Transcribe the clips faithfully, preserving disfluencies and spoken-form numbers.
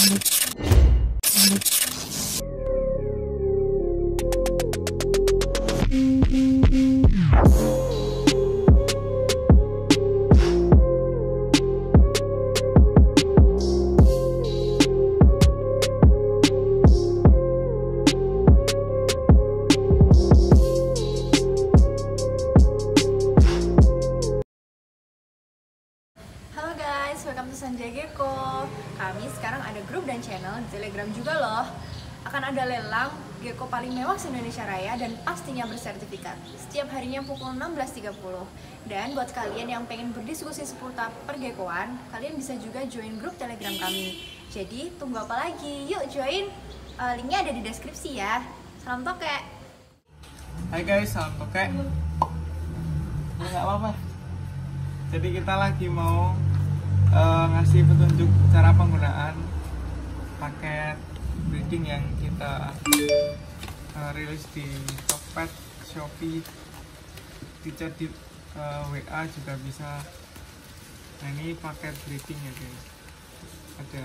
Welcome to Sanjay Gecko. Kami sekarang ada grup dan channel di Telegram juga loh. Akan ada lelang gecko paling mewah se-Indonesia Raya dan pastinya bersertifikat setiap harinya pukul enam belas tiga puluh. Dan buat kalian yang pengen berdiskusi seputar pergekoan, kalian bisa juga join grup Telegram kami. Jadi tunggu apa lagi? Yuk join. Uh, linknya ada di deskripsi ya. Salam toke. Hai guys, salam toke. Nggak apa-apa. Jadi kita lagi mau uh, ngasih petunjuk cara penggunaan paket breeding yang kita uh, rilis di Tokped, Shopee, di chat di uh, W A juga bisa. Nah ini paket breeding ya guys. Ada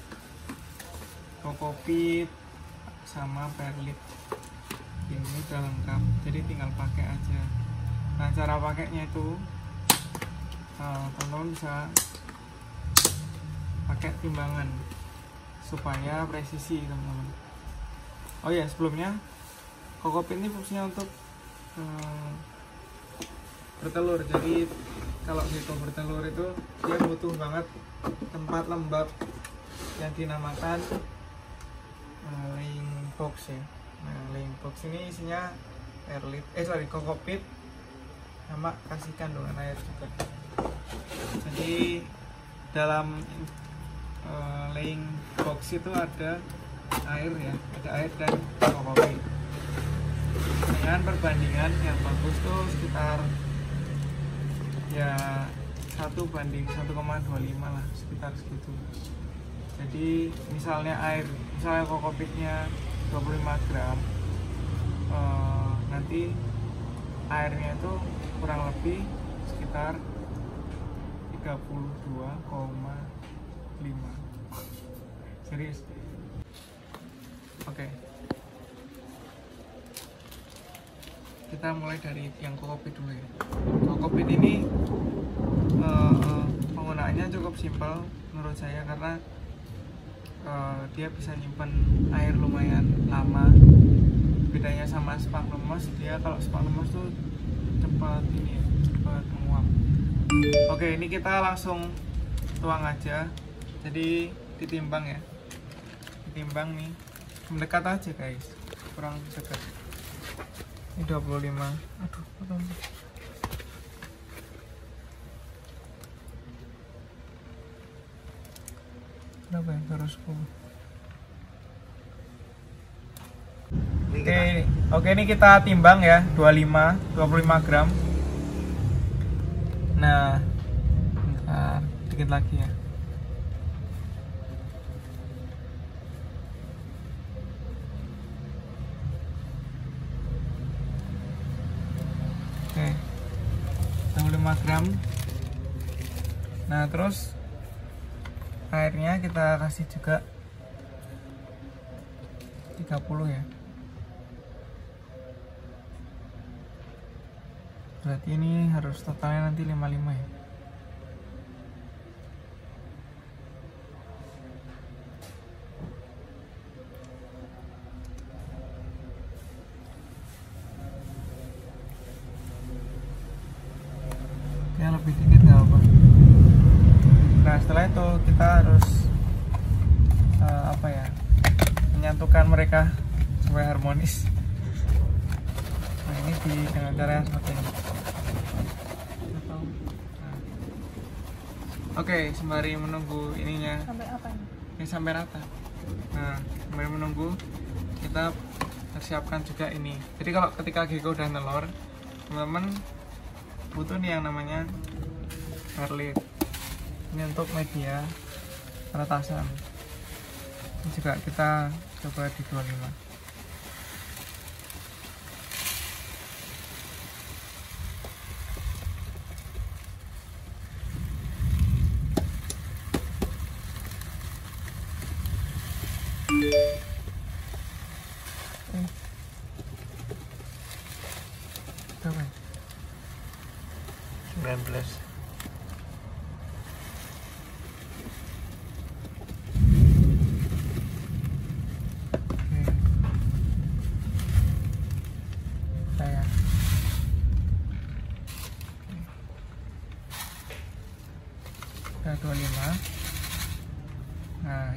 Kokopit sama perlit. Ini udah lengkap, jadi tinggal pakai aja. Nah cara pakainya itu teman-teman uh, bisa pakai timbangan supaya presisi teman-teman. Oh ya sebelumnya Kokopit ini fungsinya untuk uh, bertelur. Jadi kalau gecko bertelur itu dia butuh banget tempat lembab yang dinamakan uh, laying box ya. Nah laying box ini isinya perlit, eh sorry Kokopit sama kasih kandungan air juga. Jadi dalam uh, laying box itu ada air ya, ada air dan Kokopit. Dengan perbandingan yang bagus tuh sekitar ya satu banding satu koma dua lima lah, sekitar segitu. Jadi misalnya air, misalnya Kokopitnya dua puluh lima gram, uh, nanti airnya itu kurang lebih sekitar tiga puluh dua koma lima. Serius. Oke. Kita mulai dari yang Kokopit dulu ya. Kokopit ini uh, penggunaannya cukup simpel menurut saya karena uh, dia bisa nyimpen air lumayan lama. Bedanya sama sphagnum, dia kalau sphagnum tuh cepat ini ya, cepat menguap. Oke, ini kita langsung tuang aja. Jadi ditimbang ya. Ditimbang nih. Mendekat aja guys. Kurang dekat. Ini dua puluh lima. Aduh, aduh. Berapa ya? Terus sepuluh. Oke, oke ini kita timbang ya, dua puluh lima, dua puluh lima gram. Nah, bentar, dikit lagi ya. Oke, dua puluh lima gram. Nah, terus airnya kita kasih juga tiga puluh ya. Berarti ini harus totalnya nanti lima puluh lima ya. Ya lebih dikit nggak apa. Nah setelah itu kita harus uh, apa ya, menyatukan mereka supaya harmonis. Nah ini di dengan cara seperti ini. Oke, sembari menunggu ininya Sampai apa nih? Ini sampai rata. Nah, sembari menunggu kita persiapkan juga ini. Jadi kalau ketika gecko udah nelor, teman-teman butuh nih yang namanya perlit. Ini untuk media penetasan. Ini juga kita coba di dua puluh lima.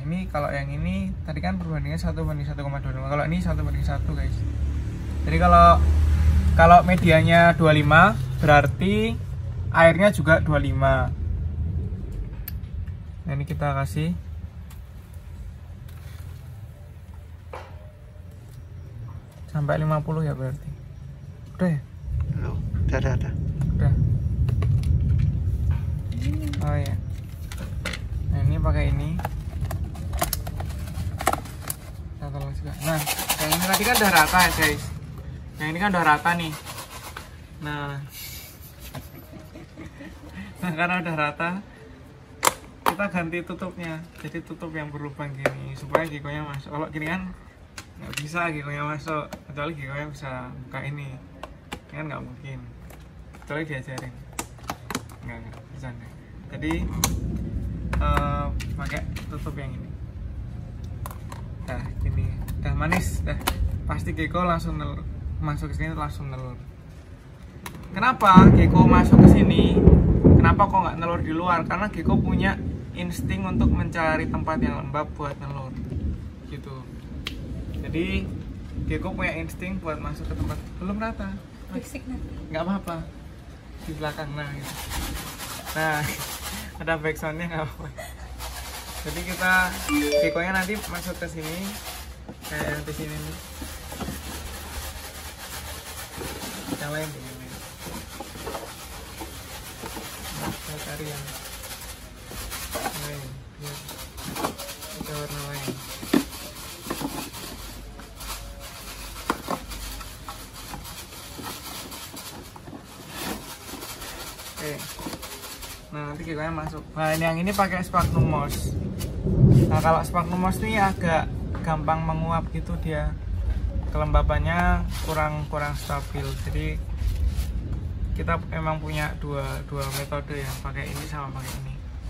ini kalau yang ini tadi kan perbandingannya satu banding satu koma dua lima, kalau ini satu banding satu guys. Jadi kalau kalau medianya dua puluh lima berarti airnya juga dua puluh lima. Nah ini kita kasih sampai lima puluh ya berarti. Udah ya? Udah, udah, udah. Udah. Oh ya. Nah ini pakai ini. Juga. Nah, yang ini tadi kan udah rata ya guys. Yang ini kan udah rata nih. Nah, nah karena udah rata, kita ganti tutupnya. Jadi tutup yang berlubang gini supaya gikonya masuk. Kalau gini kan nggak bisa gikonya masuk, kecuali gikonya bisa buka ini. Ini kan nggak mungkin. Kecuali diajarin. Nggak, nggak bisa nggak. Jadi uh, pakai tutup yang ini. Nah, ini udah manis, dah pasti gecko langsung nelur, masuk ke sini langsung nelur. Kenapa gecko masuk ke sini? Kenapa kok nggak nelur di luar? Karena gecko punya insting untuk mencari tempat yang lembab buat nelur, gitu. Jadi gecko punya insting buat masuk ke tempat belum rata. Nggak apa-apa di belakang, nah gitu. Nah ada backsoundnya nggak apa-apa. Jadi kita geckonya nanti masuk ke sini kayak di sini nih. Yang lain begini. Nah, kita cari yang lain. Kita warna lain. Oke. Nah nanti geckonya masuk. Nah yang ini pakai Sphagnum moss. Nah kalau Sphagnum moss ini agak gampang menguap gitu, dia kelembabannya kurang kurang stabil. Jadi kita emang punya dua dua metode ya, pakai ini sama pakai ini.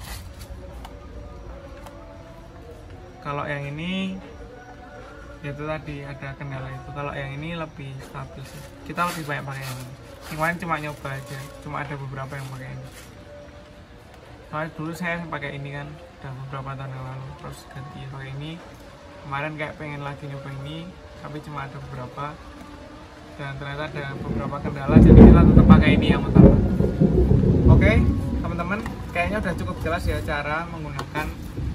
Kalau yang ini itu tadi ada kendala itu. Kalau yang ini lebih stabil sih. Kita lebih banyak pakai ini. Kemarin cuma nyoba aja, cuma ada beberapa yang pakai ini. Soalnya dulu saya pakai ini kan udah beberapa tahun yang lalu, terus ganti pakai ini. Kemarin kayak pengen lagi nyoba ini, tapi cuma ada beberapa dan ternyata ada beberapa kendala, jadi kita tetap pakai ini yang utama. Oke teman-teman, kayaknya udah cukup jelas ya cara menggunakan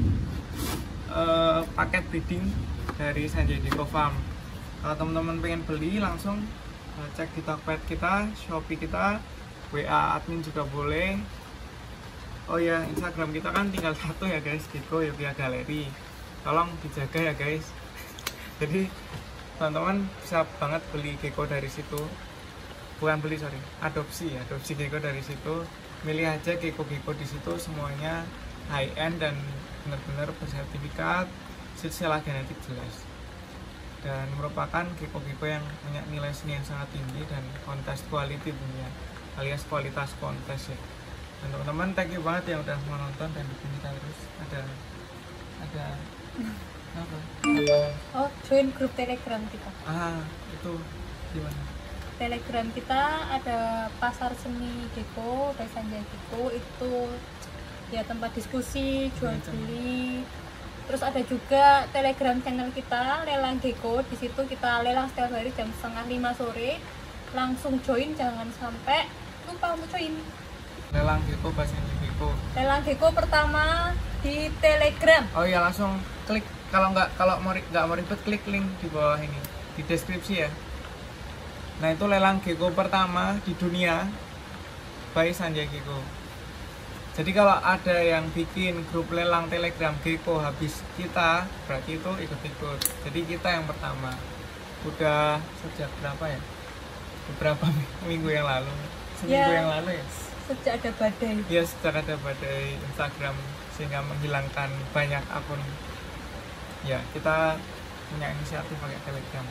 uh, paket breeding dari Sanjay Gecko Farm. Kalau teman-teman pengen beli langsung uh, cek di Tokped kita, Shopee kita, W A admin juga boleh. Oh ya, Instagram kita kan tinggal satu ya guys, Gecko Yogya Galeri. Tolong dijaga ya guys. Jadi teman-teman bisa banget beli gecko dari situ. Bukan beli, sorry, adopsi ya, adopsi gecko dari situ. Milih aja gecko-gecko di situ, semuanya high end dan benar-benar bersertifikat, silsilah genetik jelas. Dan merupakan gecko-gecko yang punya nilai seni yang sangat tinggi dan kontes quality punya, alias kualitas kontes ya. Dan teman-teman thank you banget yang udah menonton dan bikin kita terus. Ada ada apa? Oh, join grup Telegram kita. Ah, itu gimana? Telegram kita ada pasar seni gecko, Sanjay Gecko, itu ya tempat diskusi, jual beli. Terus ada juga Telegram channel kita, Lelang Gecko. Di situ kita lelang setiap hari jam setengah lima sore. Langsung join, jangan sampai lupa untuk join. Lelang Gecko, bahasa Gecko. Lelang Gecko pertama di Telegram. Oh iya, langsung klik. Kalau nggak kalau mau nggak mau ribet, klik link di bawah ini di deskripsi ya. Nah itu lelang gecko pertama di dunia by Sanjay Gecko. Jadi kalau ada yang bikin grup lelang Telegram Gecko habis kita, berarti itu ikut-ikut. Jadi kita yang pertama. Udah sejak berapa ya? Beberapa minggu yang lalu. Seminggu Ya, yang lalu ya. Sejak ada badai. Iya, sejak ada badai Instagram sehingga menghilangkan banyak akun. Ya, kita punya inisiatif pakai Telegram.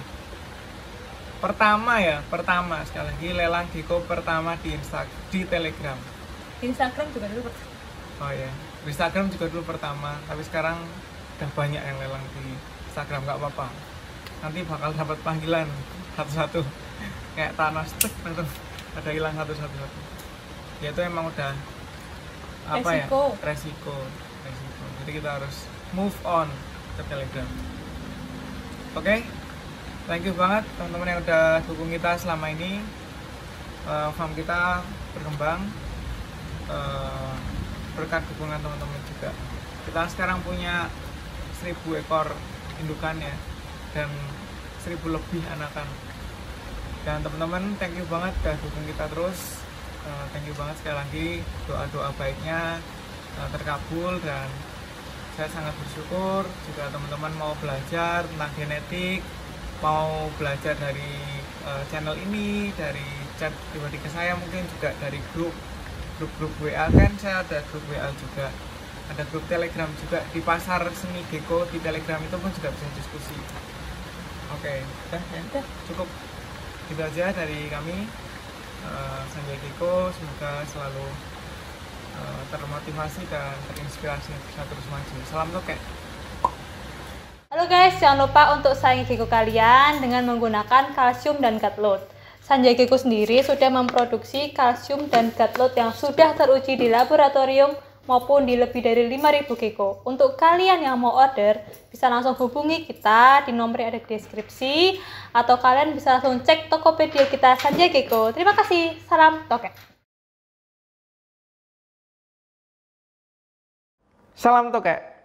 Pertama ya, pertama sekali lagi lelang gecko pertama di Insta di Telegram. Di Instagram juga dulu. Oh ya, di Instagram juga dulu pertama, tapi sekarang udah banyak yang lelang di Instagram, nggak apa-apa. Nanti bakal dapat panggilan satu-satu, kayak Thanos, cek langsung ada hilang satu-satu. Ya itu emang udah apa Resiko. ya? Resiko, resiko. Jadi kita harus move on ke Telegram. Oke, okay? Thank you banget teman-teman yang udah dukung kita selama ini. Uh, farm kita berkembang uh, berkat dukungan teman-teman juga. Kita sekarang punya seribu ekor indukan ya, dan seribu lebih anakan. Dan teman-teman, thank you banget udah dukung kita terus. Uh, thank you banget sekali lagi, doa-doa baiknya uh, terkabul, dan saya sangat bersyukur juga teman-teman mau belajar tentang genetik, mau belajar dari uh, channel ini, dari chat pribadi ke saya, mungkin juga dari grup grup-grup W A, kan saya ada grup W A juga, ada grup Telegram juga di pasar seni gecko. Di Telegram itu pun juga bisa diskusi. Oke, udah ya, cukup itu aja dari kami, uh, Sanjay Gecko. Semoga selalu uh, termotivasi dan terinspirasi bisa terus maju. Salam tokek. Halo guys, jangan lupa untuk sayangi gecko kalian dengan menggunakan kalsium dan gut load. Sanjay Gecko sendiri sudah memproduksi kalsium dan gut load yang sudah teruji di laboratorium maupun di lebih dari lima ribu gecko. Untuk kalian yang mau order, bisa langsung hubungi kita di nomor yang ada di deskripsi, atau kalian bisa langsung cek Tokopedia kita Sanjay Gecko. Terima kasih, salam tokek. Salam tokek.